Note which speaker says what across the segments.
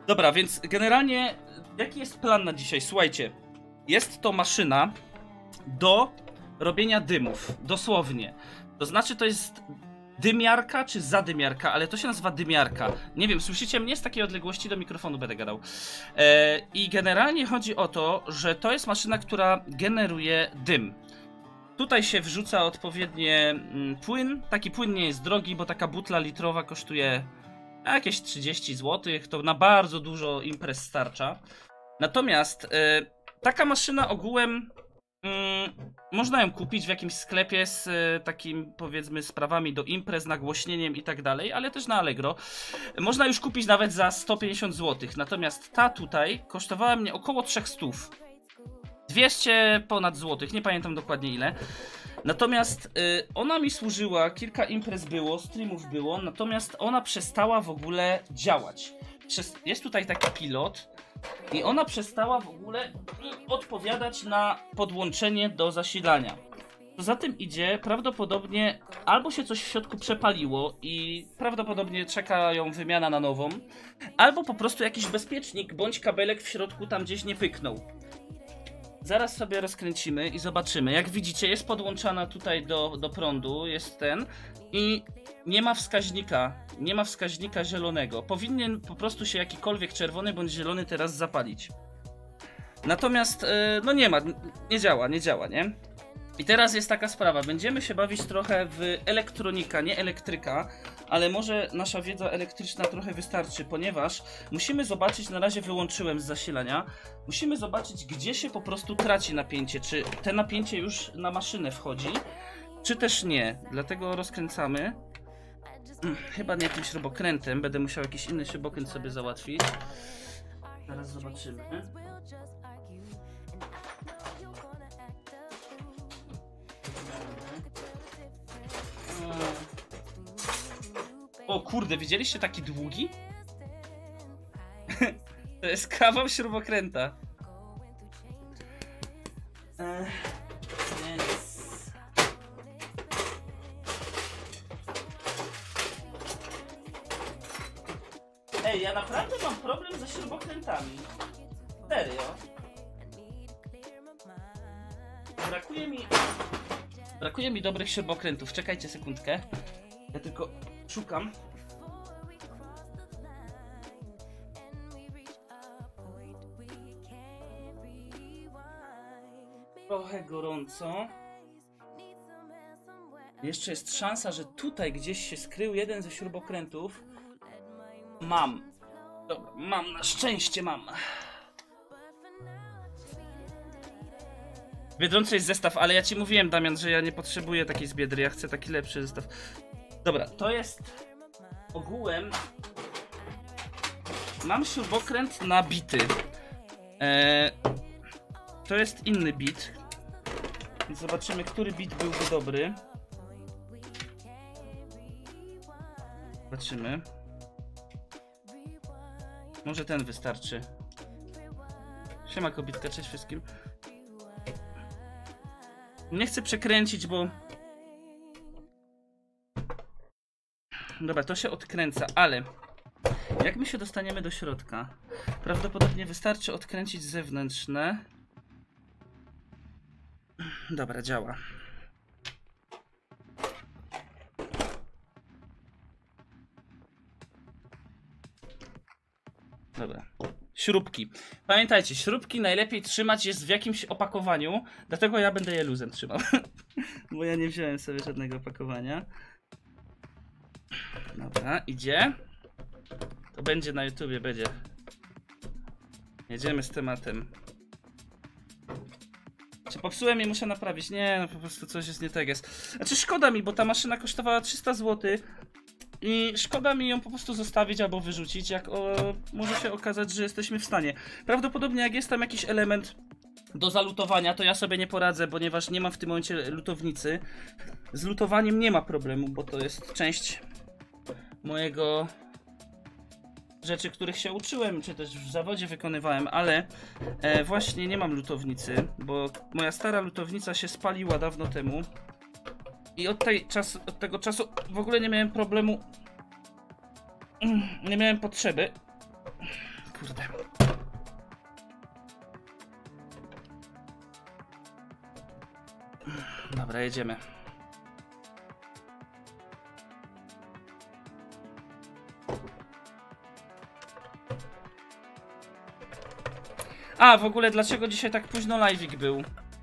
Speaker 1: Dobra, więc generalnie jaki jest plan na dzisiaj? Słuchajcie, jest to maszyna do robienia dymów, dosłownie. To znaczy to jest dymiarka czy zadymiarka, ale to się nazywa dymiarka. Nie wiem, słyszycie mnie? Z takiej odległości do mikrofonu będę gadał. I generalnie chodzi o to, że to jest maszyna, która generuje dym. Tutaj się wrzuca odpowiednie płyn. Taki płyn nie jest drogi, bo taka butla litrowa kosztuje jakieś 30 zł. To na bardzo dużo imprez starcza. Natomiast taka maszyna ogółem można ją kupić w jakimś sklepie z takim, powiedzmy, sprawami do imprez, nagłośnieniem i tak dalej, ale też na Allegro. Można już kupić nawet za 150 zł. Natomiast ta tutaj kosztowała mnie około 300. 200 ponad złotych, nie pamiętam dokładnie ile. Natomiast ona mi służyła, kilka imprez było, streamów było, natomiast ona przestała w ogóle działać. Jest tutaj taki pilot i ona przestała w ogóle odpowiadać na podłączenie do zasilania. Co za tym idzie, prawdopodobnie albo się coś w środku przepaliło i prawdopodobnie czeka ją wymiana na nową, albo po prostu jakiś bezpiecznik bądź kabelek w środku tam gdzieś nie pyknął. Zaraz sobie rozkręcimy i zobaczymy. Jak widzicie, jest podłączana tutaj do prądu, jest ten i nie ma wskaźnika zielonego. Powinien po prostu się jakikolwiek czerwony bądź zielony teraz zapalić. Natomiast, no nie działa, nie? I teraz jest taka sprawa, będziemy się bawić trochę w elektronika, nie elektryka, ale może nasza wiedza elektryczna trochę wystarczy, ponieważ musimy zobaczyć, na razie wyłączyłem z zasilania, musimy zobaczyć, gdzie się po prostu traci napięcie, czy te napięcie już na maszynę wchodzi, czy też nie, dlatego rozkręcamy. Chyba nie tym śrubokrętem, będę musiał jakiś inny śrubokręt sobie załatwić. Zaraz zobaczymy. O kurde, widzieliście taki długi? To jest kawał śrubokręta. Więc... Ej, ja naprawdę mam problem ze śrubokrętami. Serio. Brakuje mi dobrych śrubokrętów. Czekajcie sekundkę. Ja tylko szukam. Trochę gorąco. Jeszcze jest szansa, że tutaj gdzieś się skrył jeden ze śrubokrętów. Mam. Dobra, mam, na szczęście mam. W Biedronce jest zestaw, ale ja ci mówiłem, Damian, że ja nie potrzebuję takiej z Biedry, ja chcę taki lepszy zestaw. Dobra, to jest ogółem. Mam śrubokręt na bity. To jest inny bit. Więc zobaczymy, który bit byłby dobry. Zobaczymy. Może ten wystarczy. Siema kobitka, cześć wszystkim. Nie chcę przekręcić, bo... Dobra, to się odkręca, ale... Jak my się dostaniemy do środka? Prawdopodobnie wystarczy odkręcić zewnętrzne. Dobra, działa. Dobra. Śrubki. Pamiętajcie, śrubki najlepiej trzymać jest w jakimś opakowaniu, dlatego ja będę je luzem trzymał. Bo ja nie wziąłem sobie żadnego opakowania. Dobra, idzie. To będzie na YouTubie, będzie. Jedziemy z tematem. Czy popsułem i muszę naprawić? Nie, no po prostu coś jest nie tak jest. Znaczy szkoda mi, bo ta maszyna kosztowała 300 zł. I szkoda mi ją po prostu zostawić albo wyrzucić, jak może się okazać, że jesteśmy w stanie. Prawdopodobnie jak jest tam jakiś element do zalutowania, to ja sobie nie poradzę, ponieważ nie mam w tym momencie lutownicy. Z lutowaniem nie ma problemu, bo to jest część mojego rzeczy, których się uczyłem, czy też w zawodzie wykonywałem, ale właśnie nie mam lutownicy, bo moja stara lutownica się spaliła dawno temu. I od tego czasu w ogóle nie miałem problemu. Nie miałem potrzeby kurde. Dobra, jedziemy. A, w ogóle dlaczego dzisiaj tak późno live'ik był?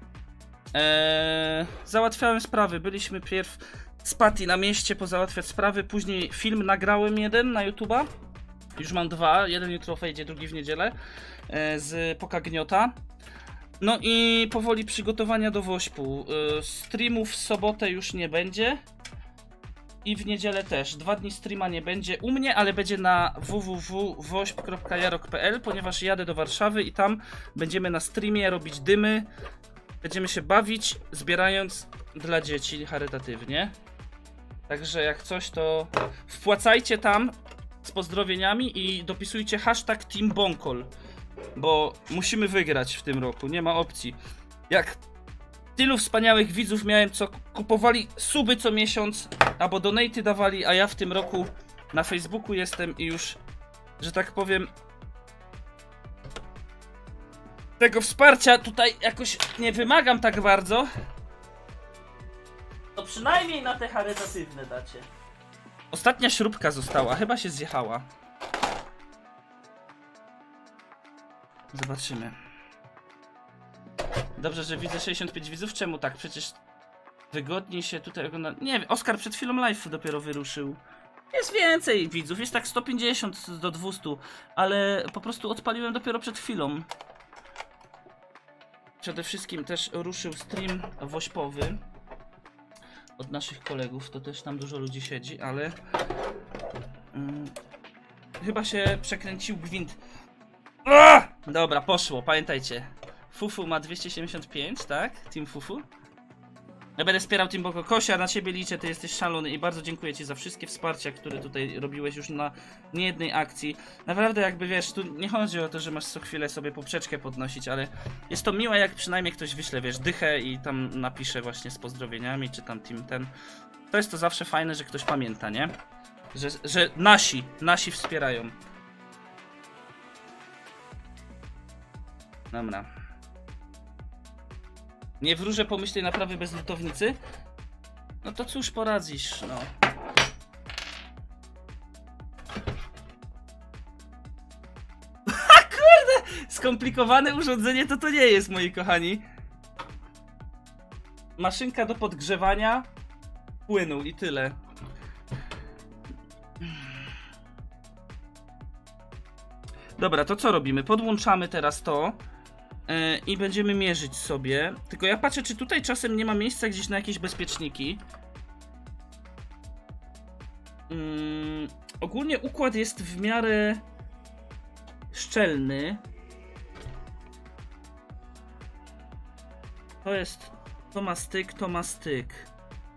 Speaker 1: Załatwiałem sprawy. Byliśmy pierw z Patty na mieście pozałatwiać sprawy. Później film nagrałem jeden na YouTube'a. Już mam 2. Jeden jutro wejdzie, drugi w niedzielę. Z Pokagniota. No i powoli przygotowania do Wośpu. Streamów w sobotę już nie będzie. I w niedzielę też. 2 dni streama nie będzie u mnie, ale będzie na www.wośp.jarok.pl, ponieważ jadę do Warszawy i tam będziemy na streamie robić dymy. Będziemy się bawić, zbierając dla dzieci charytatywnie. Także jak coś, to wpłacajcie tam z pozdrowieniami i dopisujcie hashtag TeamBonkol, bo musimy wygrać w tym roku, nie ma opcji. Jak tylu wspaniałych widzów miałem, co kupowali suby co miesiąc, albo donaty dawali, a ja w tym roku na Facebooku jestem i już, że tak powiem, tego wsparcia tutaj jakoś nie wymagam tak bardzo. To przynajmniej na te charytatywne dacie. Ostatnia śrubka została, chyba się zjechała. Zobaczymy. Dobrze, że widzę 65 widzów. Czemu tak? Przecież wygodniej się tutaj ogląda. Nie wiem, Oskar przed chwilą live dopiero wyruszył. Jest więcej widzów, jest tak 150 do 200, ale po prostu odpaliłem dopiero przed chwilą. Przede wszystkim też ruszył stream wośpowy od naszych kolegów, to też tam dużo ludzi siedzi, ale chyba się przekręcił gwint. Dobra, poszło, pamiętajcie. Fufu ma 275, tak? Team Fufu. Ja będę wspierał Team Boko. Kosia, na ciebie liczę, ty jesteś szalony i bardzo dziękuję ci za wszystkie wsparcia, które tutaj robiłeś już na niejednej akcji. Naprawdę jakby wiesz, tu nie chodzi o to, że masz co chwilę sobie poprzeczkę podnosić, ale jest to miłe, jak przynajmniej ktoś wyśle, wiesz, dychę i tam napisze właśnie z pozdrowieniami, czy tam team ten. To jest to zawsze fajne, że ktoś pamięta, nie? Że nasi wspierają. Dobra. Nie wróżę pomyślnej naprawy bez lutownicy? No to cóż poradzisz, no. Kurde! Skomplikowane urządzenie to nie jest, moi kochani. Maszynka do podgrzewania płynu i tyle. Dobra, to co robimy? Podłączamy teraz to. I będziemy mierzyć sobie. Tylko ja patrzę, czy tutaj czasem nie ma miejsca gdzieś na jakieś bezpieczniki. Ogólnie układ jest w miarę szczelny. To ma styk, to ma styk.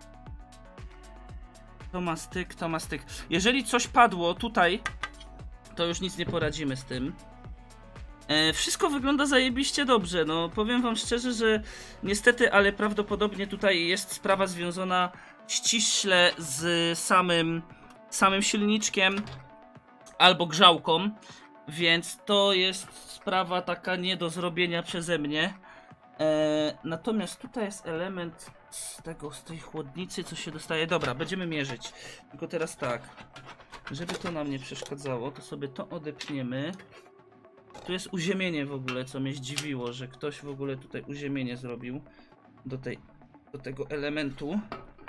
Speaker 1: To ma styk, to ma styk. Jeżeli coś padło tutaj, to już nic nie poradzimy z tym. Wszystko wygląda zajebiście dobrze, no powiem wam szczerze, że niestety, ale prawdopodobnie tutaj jest sprawa związana ściśle z samym silniczkiem albo grzałką, więc to jest sprawa taka nie do zrobienia przeze mnie. Natomiast tutaj jest element z tej chłodnicy, co się dostaje. Dobra, będziemy mierzyć, tylko teraz tak, żeby to nam nie przeszkadzało, to sobie to odepniemy. Tu jest uziemienie w ogóle, co mnie zdziwiło, że ktoś w ogóle tutaj uziemienie zrobił do tego elementu.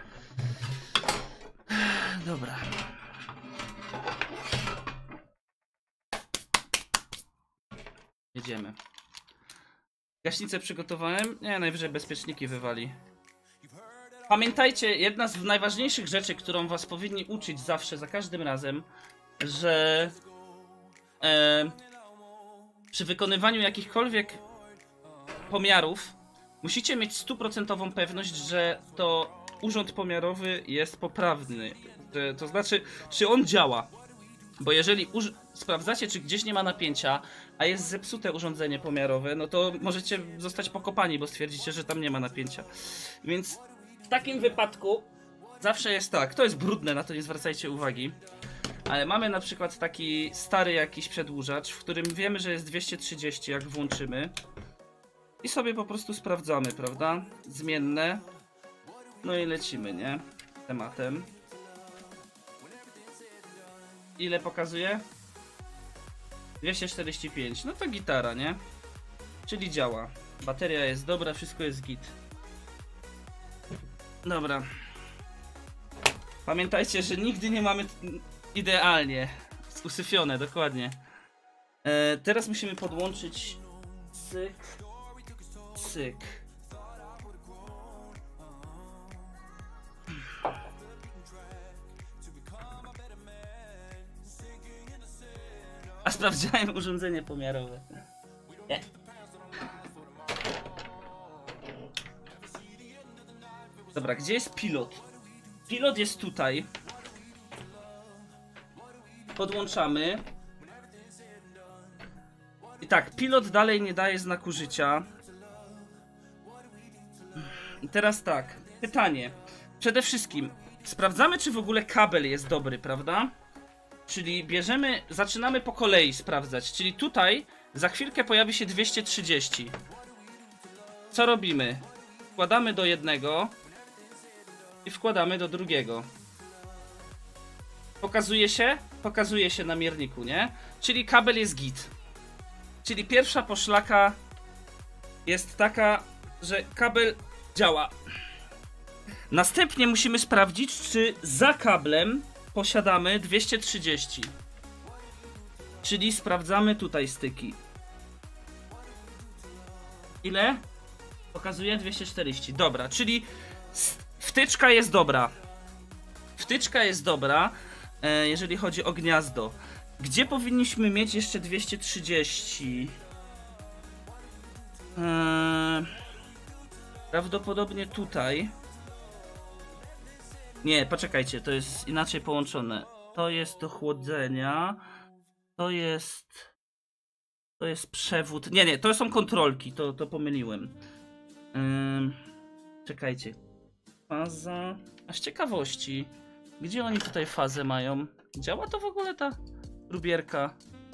Speaker 1: Dobra. Jedziemy. Gaśnicę przygotowałem. Nie, najwyżej bezpieczniki wywali. Pamiętajcie, jedna z najważniejszych rzeczy, którą was powinni uczyć zawsze, za każdym razem, że przy wykonywaniu jakichkolwiek pomiarów musicie mieć 100% pewność, że to urząd pomiarowy jest poprawny. To znaczy, czy on działa. Bo jeżeli sprawdzacie, czy gdzieś nie ma napięcia, a jest zepsute urządzenie pomiarowe, no to możecie zostać pokopani, bo stwierdzicie, że tam nie ma napięcia. Więc w takim wypadku zawsze jest tak. To jest brudne, na to nie zwracajcie uwagi. Ale mamy na przykład taki stary jakiś przedłużacz, w którym wiemy, że jest 230, jak włączymy. I sobie po prostu sprawdzamy, prawda? Zmienne. No i lecimy, nie? Tematem. Ile pokazuje? 245. No to gitara, nie? Czyli działa. Bateria jest dobra, wszystko jest git. Dobra. Pamiętajcie, że nigdy nie mamy idealnie usyfione, dokładnie. Teraz musimy podłączyć cyk, cyk. A sprawdzałem urządzenie pomiarowe. Nie. Dobra, gdzie jest pilot? Pilot jest tutaj. Podłączamy. I tak, pilot dalej nie daje znaku życia. I teraz tak, pytanie. Przede wszystkim sprawdzamy, czy w ogóle kabel jest dobry, prawda? Czyli bierzemy, zaczynamy po kolei sprawdzać. Czyli tutaj za chwilkę pojawi się 230. Co robimy? Wkładamy do jednego i wkładamy do drugiego. Pokazuje się? Pokazuje się na mierniku, nie? Czyli kabel jest git. Czyli pierwsza poszlaka jest taka, że kabel działa. Następnie musimy sprawdzić, czy za kablem posiadamy 230. Czyli sprawdzamy tutaj styki. Ile? Pokazuje 240. Dobra, czyli wtyczka jest dobra. Wtyczka jest dobra, jeżeli chodzi o gniazdo. Gdzie powinniśmy mieć jeszcze 230? Prawdopodobnie tutaj. Nie, poczekajcie, to jest inaczej połączone. To jest do chłodzenia. To jest przewód. Nie, to są kontrolki, to pomyliłem. Czekajcie. Faza. A z ciekawości, gdzie oni tutaj fazę mają? Działa to w ogóle ta rubierka?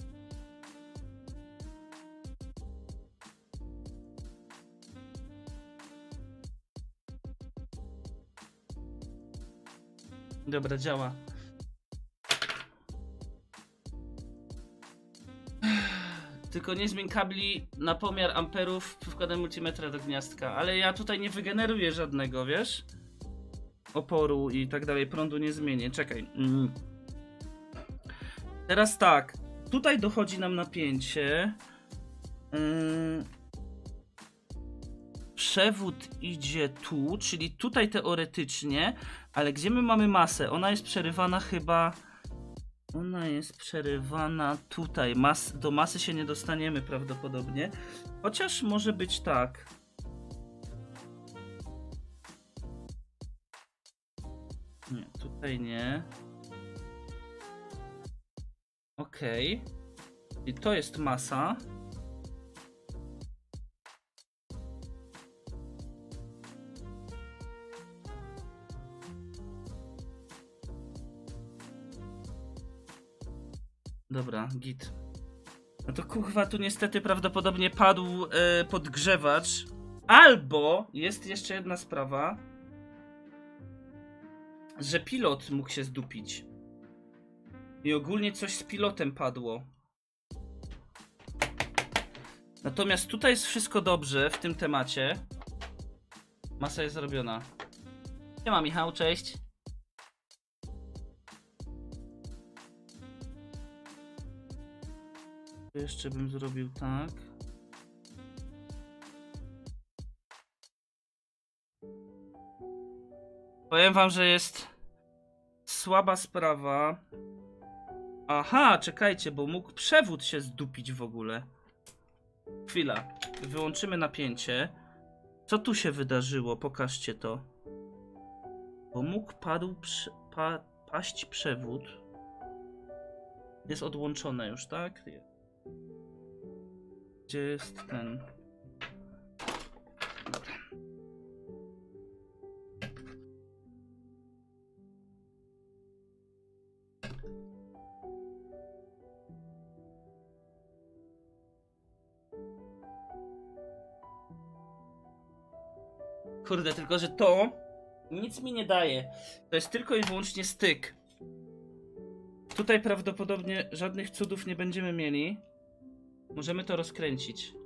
Speaker 1: Dobra, działa. Tylko nie zmień kabli na pomiar amperów przy wkładaniu multimetra do gniazdka. Ale ja tutaj nie wygeneruję żadnego, wiesz? Oporu i tak dalej, prądu nie zmienię. Czekaj. Teraz tak. Tutaj dochodzi nam napięcie. Przewód idzie tu, czyli tutaj teoretycznie. Ale gdzie my mamy masę? Ona jest przerywana chyba... Ona jest przerywana tutaj. Do masy się nie dostaniemy prawdopodobnie. Chociaż może być tak. Nie, tutaj nie. Okej. I to jest masa. Dobra, git. No to kurwa, tu niestety prawdopodobnie padł podgrzewacz. Albo jest jeszcze jedna sprawa, że pilot mógł się zdupić. I ogólnie coś z pilotem padło. Natomiast tutaj jest wszystko dobrze w tym temacie. Masa jest zrobiona. Siema Michał, cześć. Jeszcze bym zrobił tak. Powiem wam, że jest słaba sprawa. Aha, czekajcie, bo mógł przewód się zdupić w ogóle. Chwila, wyłączymy napięcie. Co tu się wydarzyło? Pokażcie to. Bo mógł paść przewód. Jest odłączone już, tak? Gdzie jest ten? Dobra. Kurde, tylko że to nic mi nie daje. To jest tylko i wyłącznie styk. Tutaj prawdopodobnie żadnych cudów nie będziemy mieli. Możemy to rozkręcić.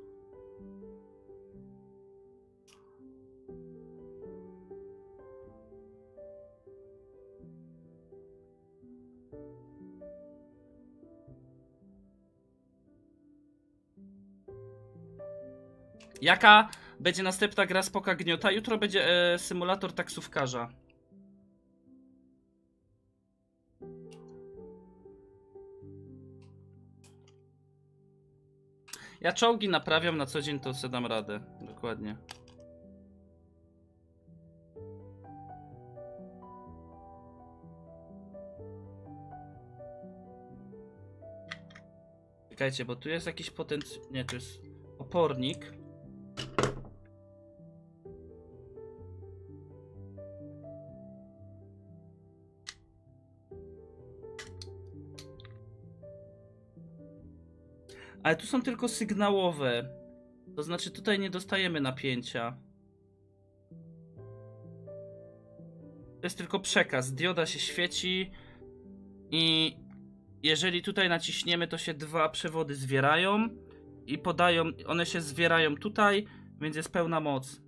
Speaker 1: Jaka będzie następna gra z Poka Gniota? Jutro będzie symulator taksówkarza. Ja czołgi naprawiam na co dzień, to sobie dam radę. Dokładnie. Czekajcie, bo tu jest jakiś potencjał. Nie, to jest opornik. Ale tu są tylko sygnałowe. To znaczy tutaj nie dostajemy napięcia. To jest tylko przekaz. Dioda się świeci i jeżeli tutaj naciśniemy, to się dwa przewody zwierają i podają, one się zwierają tutaj, więc jest pełna moc.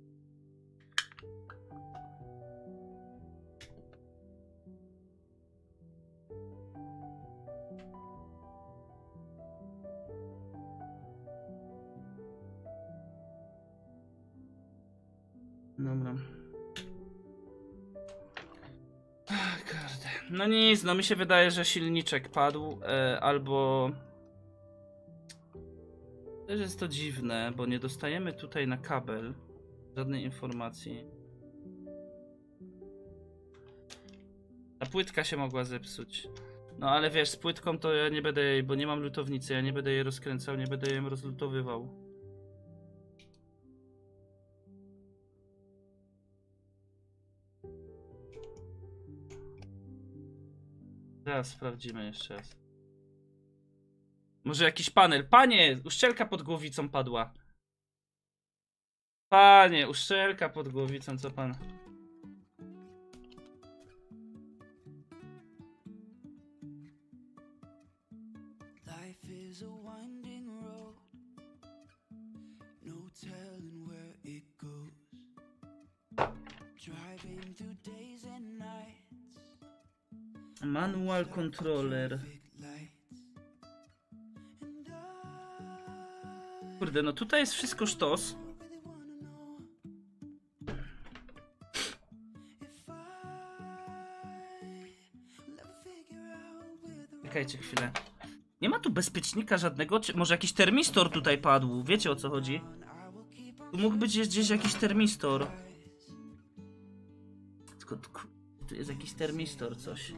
Speaker 1: Dobra. Kurde. No nic, no mi się wydaje, że silniczek padł, albo... Też jest to dziwne, bo nie dostajemy tutaj na kabel żadnej informacji. Ta płytka się mogła zepsuć. No ale wiesz, z płytką to ja nie będę jej, bo nie mam lutownicy, ja nie będę jej rozkręcał, nie będę jej rozlutowywał. Teraz sprawdzimy jeszcze raz. Może jakiś panel. Panie, uszczelka pod głowicą padła. Panie, uszczelka pod głowicą, co pan? Manual controller. Kurde, no tutaj jest wszystko sztos. Czekajcie chwilę. Nie ma tu bezpiecznika żadnego, czy może jakiś termistor tutaj padł? Wiecie o co chodzi? Tu mógł być gdzieś jakiś termistor. Skąd tu jest jakiś termistor, coś.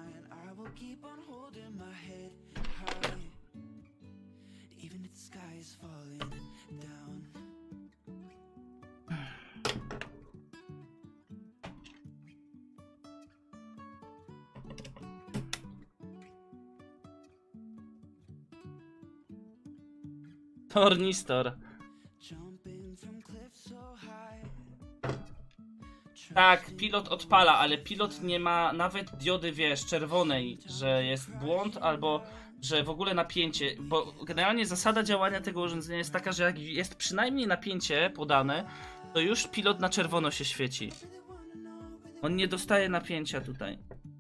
Speaker 1: Tornistor. Tak, pilot odpala, ale pilot nie ma nawet diody, wiesz, czerwonej, że jest błąd albo że w ogóle napięcie, bo generalnie zasada działania tego urządzenia jest taka, że jak jest przynajmniej napięcie podane, to już pilot na czerwono się świeci. On nie dostaje napięcia tutaj.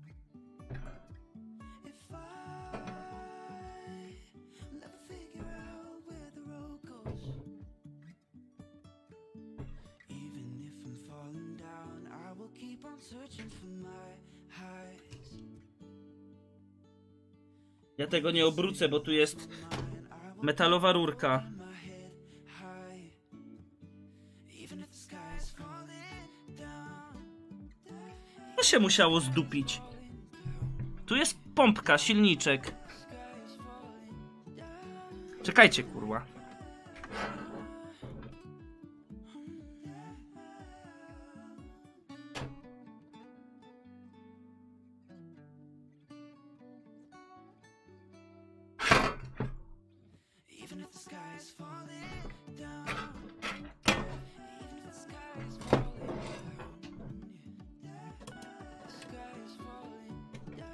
Speaker 1: Ja tego nie obrócę, bo tu jest metalowa rurka. To się musiało zdupić. Tu jest pompka, silniczek. Czekajcie, kurwa.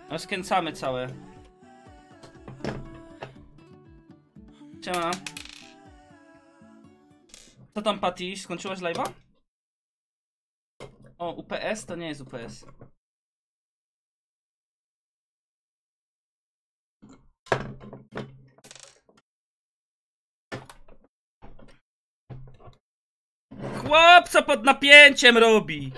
Speaker 1: Rozkręcamy całe. Siema. Co tam, Patty? Skończyłaś live'a? O, UPS? To nie jest UPS. Chłopca pod napięciem robi!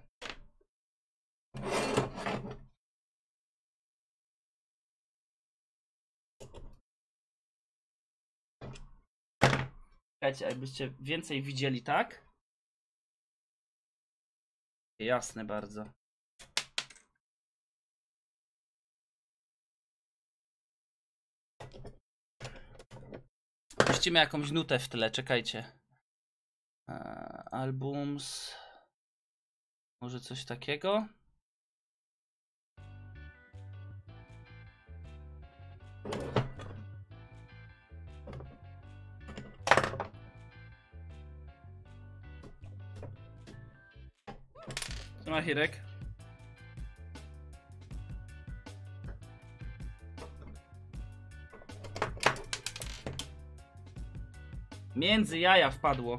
Speaker 1: Czekajcie, jakbyście więcej widzieli, tak? Jasne bardzo. Puścimy jakąś nutę w tle, czekajcie. Albums. Może coś takiego? Co ma Hirek? Między jaja wpadło.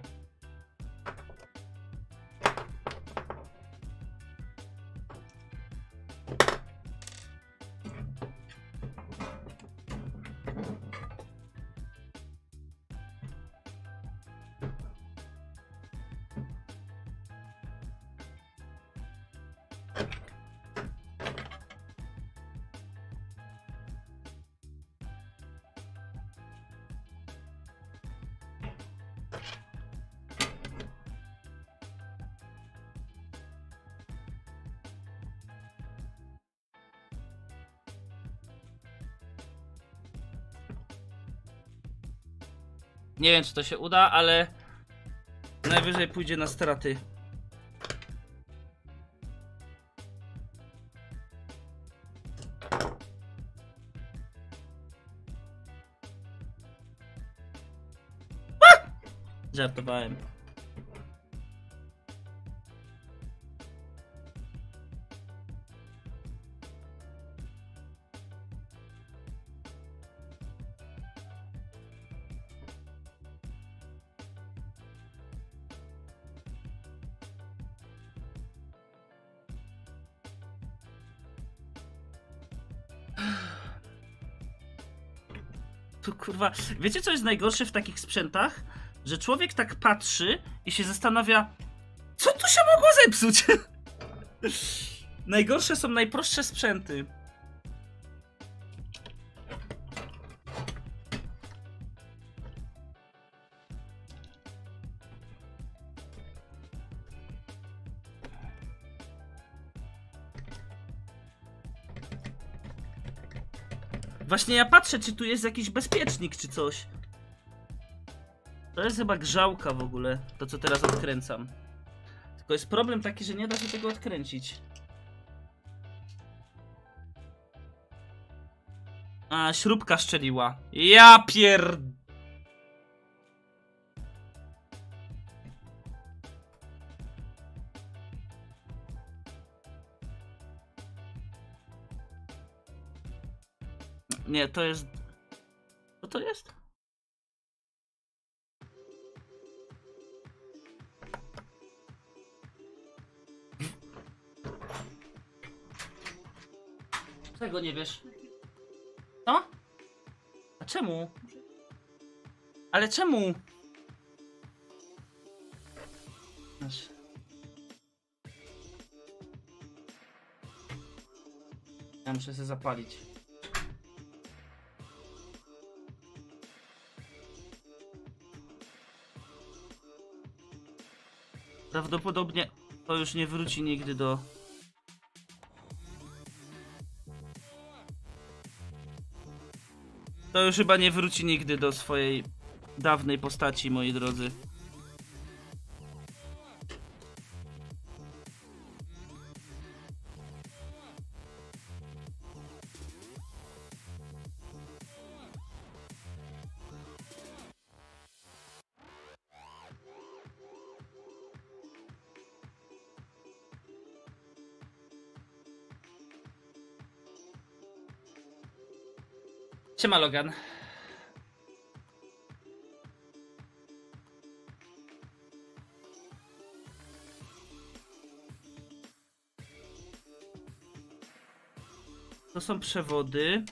Speaker 1: Nie wiem, czy to się uda, ale najwyżej pójdzie na straty. Żartowałem. Tu kurwa, wiecie co jest najgorsze w takich sprzętach? Że człowiek tak patrzy i się zastanawia, co tu się mogło zepsuć? Najgorsze są najprostsze sprzęty. Właśnie ja patrzę, czy tu jest jakiś bezpiecznik, czy coś. To jest chyba grzałka w ogóle, to co teraz odkręcam. Tylko jest problem taki, że nie da się tego odkręcić. A, śrubka szczeliła. Ja pier... Nie, to jest... Co to jest? Czego nie wiesz? Co? A czemu? Ale czemu? Ja muszę się zapalić. Prawdopodobnie to już nie wróci nigdy do... To już chyba nie wróci nigdy do swojej dawnej postaci, moi drodzy. Siema Logan. To są przewody.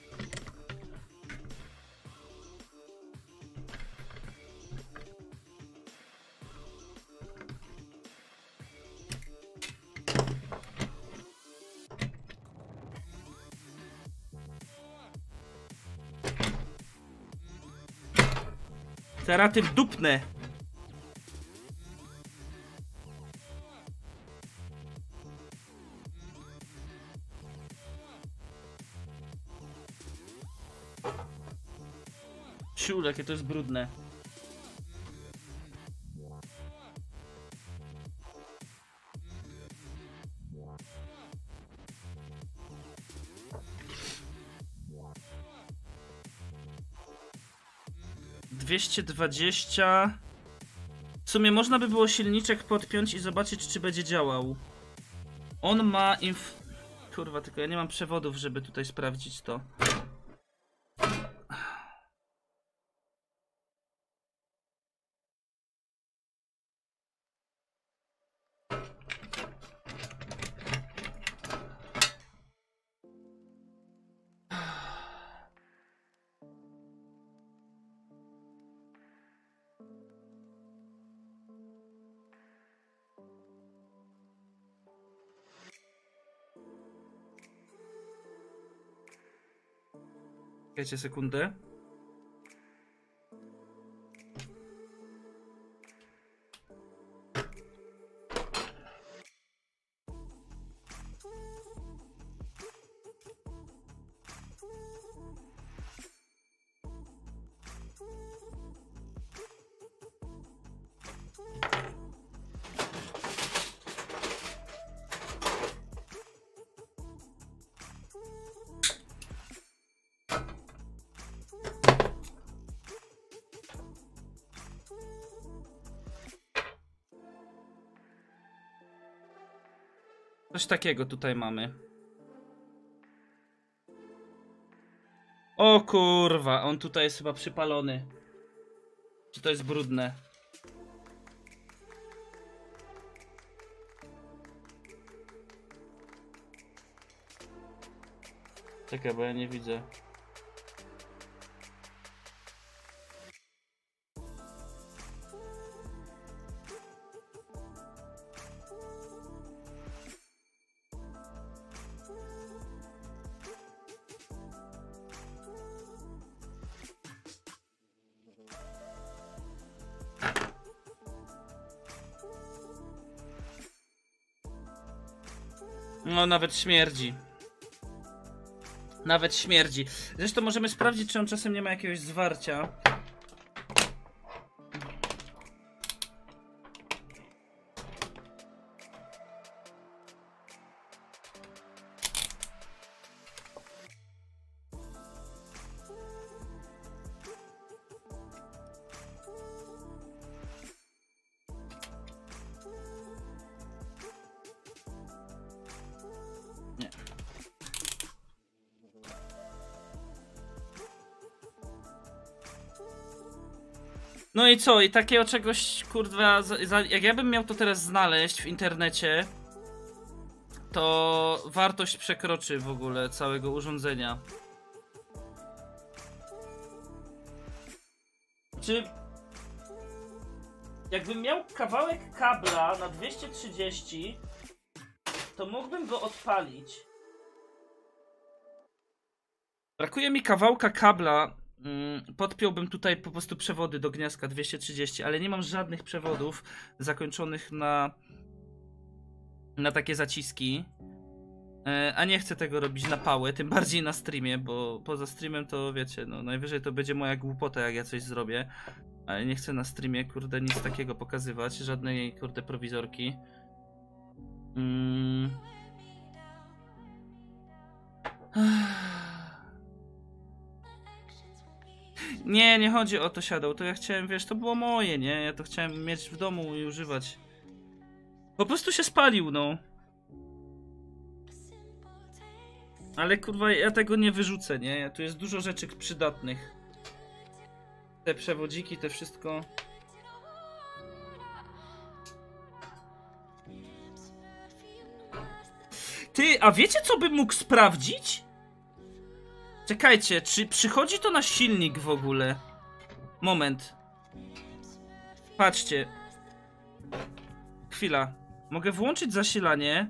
Speaker 1: Teraz tym dupnę. Siul, jakie to jest brudne. $220. W sumie można by było silniczek podpiąć i zobaczyć, czy będzie działał. On ma Kurwa, tylko ja nie mam przewodów, żeby tutaj sprawdzić to. Czekajcie sekundę. Coś takiego tutaj mamy. O kurwa, on tutaj jest chyba przypalony. Czy to jest brudne? Czekaj, bo ja nie widzę. No, nawet śmierdzi. Nawet śmierdzi. Zresztą możemy sprawdzić, czy on czasem nie ma jakiegoś zwarcia. Nie. No i co? I takiego czegoś, kurwa, jak ja bym miał to teraz znaleźć w internecie, to wartość przekroczy w ogóle całego urządzenia. Czy jakbym miał kawałek kabla na 230, to mógłbym go odpalić. Brakuje mi kawałka kabla. Podpiąłbym tutaj po prostu przewody do gniazdka 230, ale nie mam żadnych przewodów zakończonych na takie zaciski. A nie chcę tego robić na pałę, tym bardziej na streamie, bo poza streamem to wiecie, no najwyżej to będzie moja głupota, jak ja coś zrobię. Ale nie chcę na streamie, kurde, nic takiego pokazywać, żadnej, kurde, prowizorki. Nie, nie chodzi o to Shadow, to ja chciałem, wiesz, to było moje, nie? Ja to chciałem mieć w domu i używać. Po prostu się spalił, no. Ale kurwa, ja tego nie wyrzucę, nie? Tu jest dużo rzeczy przydatnych. Te przewodziki, te wszystko. Ty, a wiecie co bym mógł sprawdzić? Czekajcie, czy przychodzi to na silnik w ogóle? Moment. Patrzcie. Chwila. Mogę włączyć zasilanie.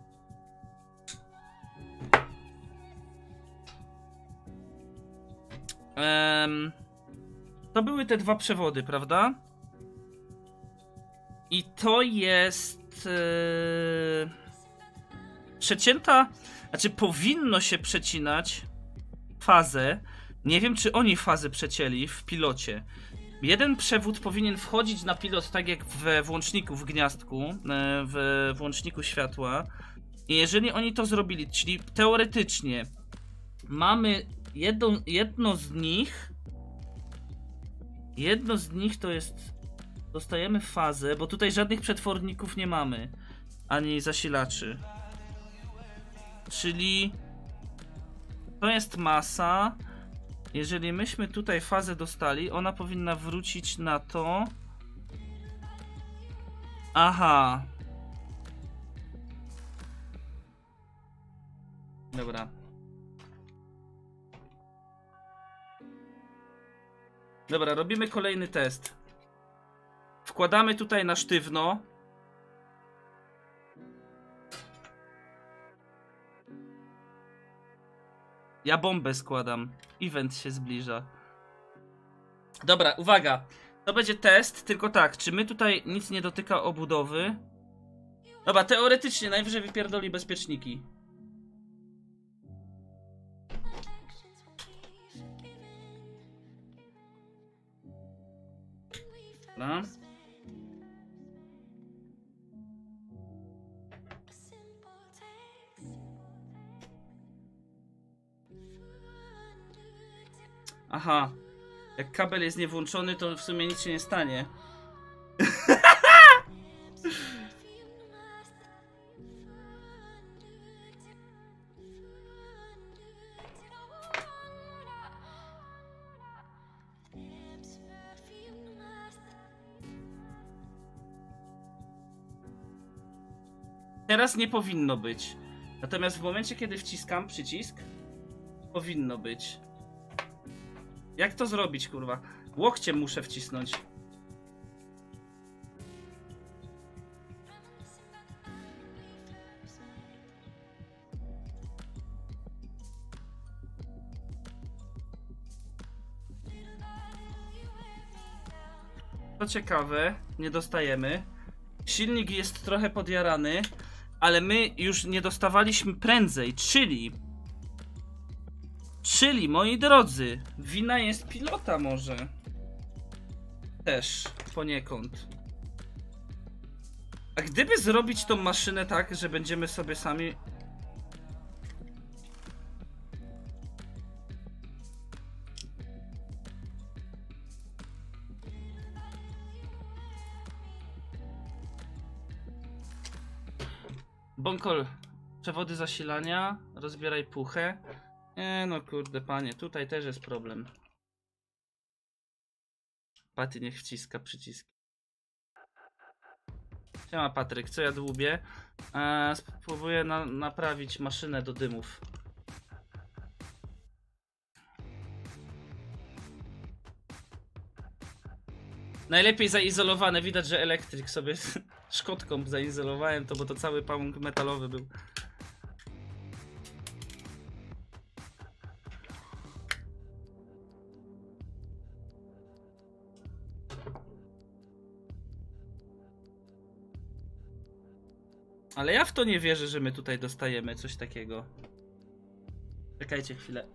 Speaker 1: To były te dwa przewody, prawda? I to jest... przecięta... Znaczy powinno się przecinać fazę. Nie wiem, czy oni fazę przecięli w pilocie. Jeden przewód powinien wchodzić na pilot tak jak we włączniku w gniazdku, w włączniku światła. I jeżeli oni to zrobili, czyli teoretycznie mamy jedno z nich to jest, dostajemy fazę, bo tutaj żadnych przetworników nie mamy, ani zasilaczy. Czyli to jest masa. Jeżeli myśmy tutaj fazę dostali, ona powinna wrócić na to. Aha. Dobra. Dobra, robimy kolejny test. Wkładamy tutaj na sztywno. Ja bombę składam. Event się zbliża. Dobra, uwaga. To będzie test, tylko tak, czy my tutaj nic nie dotyka obudowy? Dobra, teoretycznie najwyżej wypierdoli bezpieczniki. Dobra. Aha. Jak kabel jest niewłączony, to w sumie nic się nie stanie. Teraz nie powinno być. Natomiast w momencie, kiedy wciskam przycisk, powinno być. Jak to zrobić, kurwa? Łokciem muszę wcisnąć. To ciekawe, nie dostajemy. Silnik jest trochę podjarany, ale my już nie dostawaliśmy prędzej, Czyli, moi drodzy, wina jest pilota może. Też, poniekąd. A gdyby zrobić tą maszynę tak, że będziemy sobie sami... Bąkol, przewody zasilania, rozbieraj puchę. Nie no kurde panie, tutaj też jest problem. Paty niech wciska przyciski. Siema Patryk, co ja dłubię? Spróbuję naprawić maszynę do dymów. Najlepiej zaizolowane, widać, że elektryk sobie szkotką zaizolowałem to, bo to cały pałąk metalowy był. Ale ja w to nie wierzę, że my tutaj dostajemy coś takiego. Czekajcie chwilę.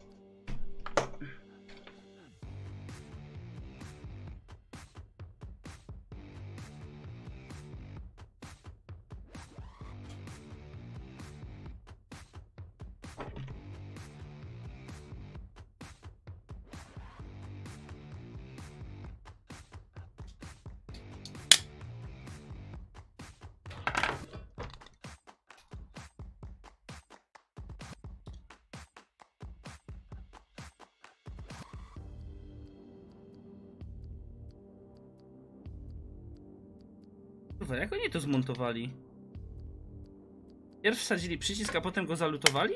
Speaker 1: Kurwa, jak oni to zmontowali? Pierw wsadzili przycisk, a potem go zalutowali?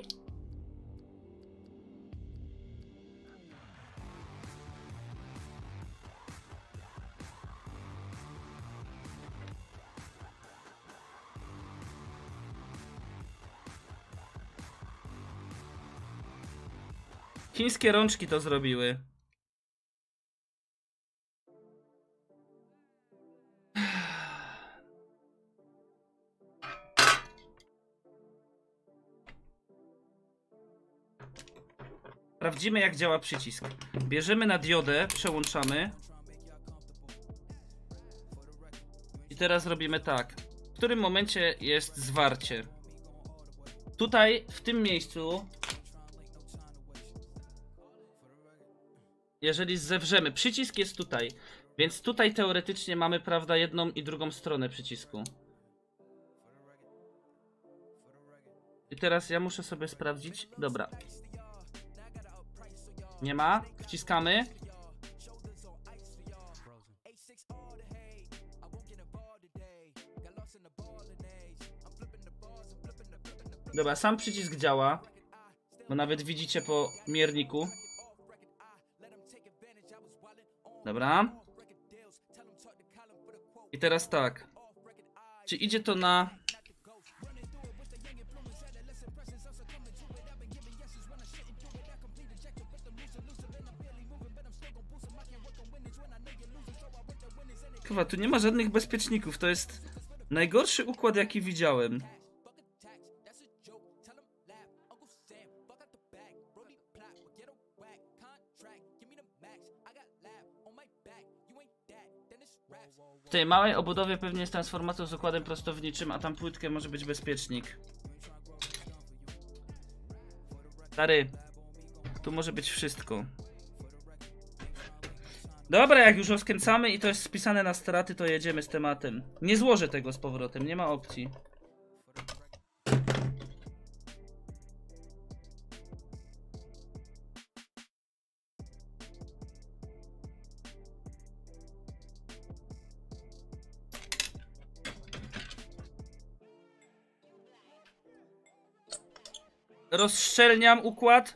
Speaker 1: Chińskie rączki to zrobiły. Sprawdzimy, jak działa przycisk. Bierzemy na diodę, przełączamy. I teraz robimy tak. W którym momencie jest zwarcie? Tutaj, w tym miejscu, jeżeli zewrzemy, przycisk jest tutaj, więc tutaj teoretycznie mamy, prawda, jedną i drugą stronę przycisku. I teraz ja muszę sobie sprawdzić. Dobra. Nie ma. Wciskamy. Dobra, sam przycisk działa. Bo nawet widzicie po mierniku. Dobra. I teraz tak. Czy idzie to na... Chyba tu nie ma żadnych bezpieczników. To jest najgorszy układ, jaki widziałem. W tej małej obudowie pewnie jest transformator z układem prostowniczym, a tam płytkę może być bezpiecznik. Stary, tu może być wszystko. Dobra, jak już rozkręcamy i to jest spisane na straty, to jedziemy z tematem. Nie złożę tego z powrotem, nie ma opcji. Rozszczelniam układ.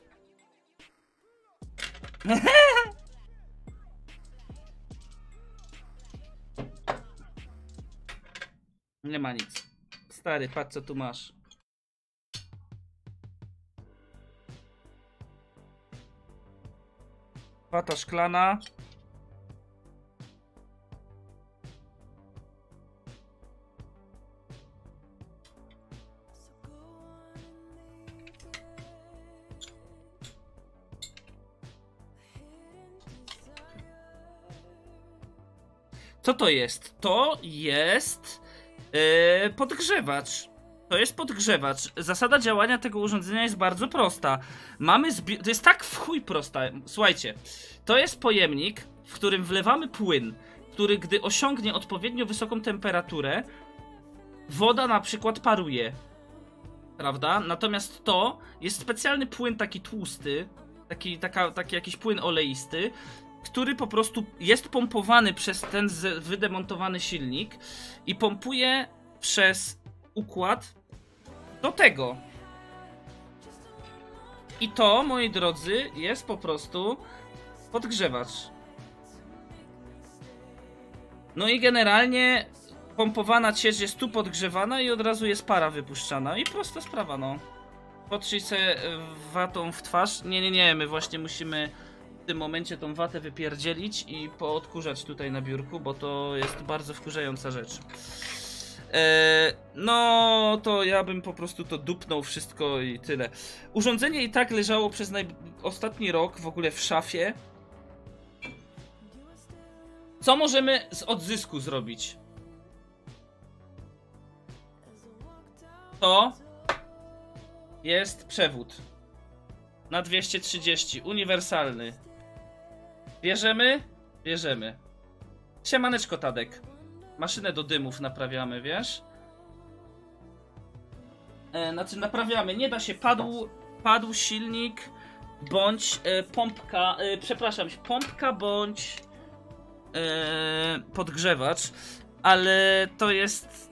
Speaker 1: Nie ma nic. Stary, patrz co tu masz. Wata szklana. Co to jest? To jest podgrzewacz. To jest podgrzewacz. Zasada działania tego urządzenia jest bardzo prosta. To jest tak w chuj prosta. Słuchajcie, to jest pojemnik, w którym wlewamy płyn, który gdy osiągnie odpowiednio wysoką temperaturę, woda na przykład paruje. Prawda? Natomiast to jest specjalny płyn taki tłusty, taki jakiś płyn oleisty, który po prostu jest pompowany przez ten wydemontowany silnik i pompuje przez układ do tego. I to, moi drodzy, jest po prostu podgrzewacz. No i generalnie pompowana ciecz jest tu podgrzewana i od razu jest para wypuszczana. I prosta sprawa, no. Potrzyj se watą w twarz. Nie, my właśnie musimy w tym momencie tą watę wypierdzielić i poodkurzać tutaj na biurku, bo to jest bardzo wkurzająca rzecz. No to ja bym po prostu to dupnął wszystko i tyle. Urządzenie i tak leżało przez ostatni rok w ogóle w szafie. Co możemy z odzysku zrobić? To jest przewód na 230, uniwersalny. Bierzemy? Bierzemy. Siemaneczko, Tadek. Maszynę do dymów naprawiamy, wiesz? Znaczy naprawiamy, nie da się, padł silnik bądź pompka, przepraszam, pompka bądź podgrzewacz. ale to jest...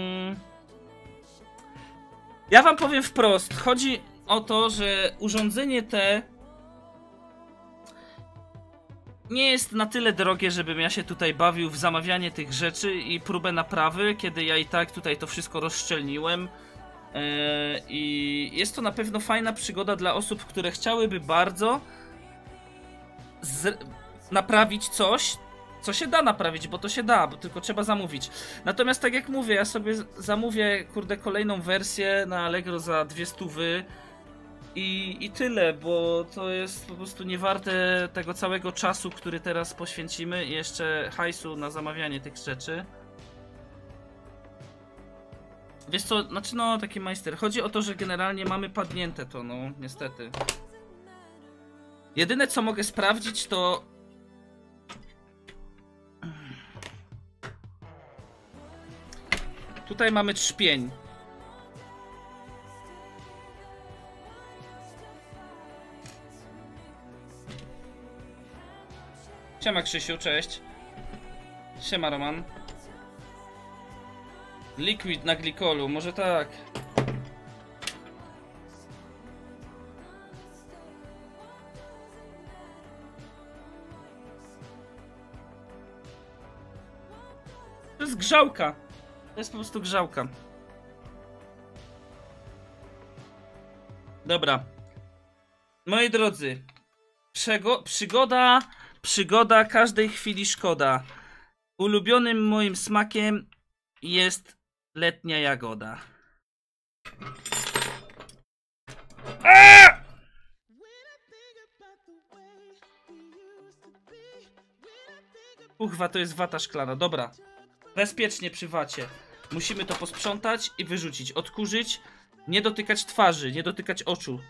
Speaker 1: Ja wam powiem wprost, chodzi o to, że urządzenie te nie jest na tyle drogie, żebym ja się tutaj bawił w zamawianie tych rzeczy i próbę naprawy, kiedy ja i tak tutaj to wszystko rozszczelniłem. I jest to na pewno fajna przygoda dla osób, które chciałyby bardzo naprawić coś, co się da naprawić, bo to się da, bo tylko trzeba zamówić. Natomiast tak jak mówię, ja sobie zamówię, kurde, kolejną wersję na Allegro za 200 i tyle, bo to jest po prostu nie warte tego całego czasu, który teraz poświęcimy i jeszcze hajsu na zamawianie tych rzeczy. Wiesz co, znaczy no taki majster, chodzi o to, że generalnie mamy padnięte to, no niestety. Jedyne co mogę sprawdzić to... Tutaj mamy trzpień. Siema Krzysiu, cześć. Siema Roman. Liquid na glikolu, może tak. To jest grzałka. To jest po prostu grzałka. Dobra. Moi drodzy. Przygoda każdej chwili szkoda. Ulubionym moim smakiem jest letnia jagoda. Uchwa, to jest wata szklana. Dobra. Bezpiecznie przy wacie. Musimy to posprzątać i wyrzucić. Odkurzyć. Nie dotykać twarzy, nie dotykać oczu.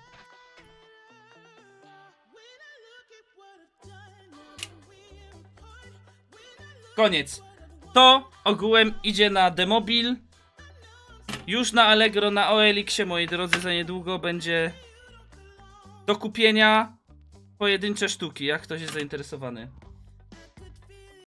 Speaker 1: Koniec. To ogółem idzie na Demobil. Już na Allegro, na OLX-ie, moi drodzy, za niedługo będzie do kupienia pojedyncze sztuki, jak ktoś jest zainteresowany.